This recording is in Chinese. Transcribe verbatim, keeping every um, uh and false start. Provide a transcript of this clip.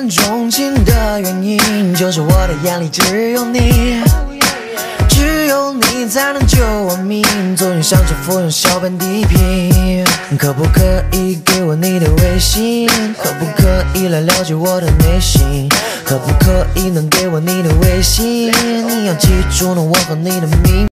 见钟情的原因，就是我的眼里只有你，只有你才能救我命。昨天想着服用小本地平，可不可以给我你的微信？可不可以来了解我的内心？可不可以能给我你的微信？你要记住呢，我和你的名。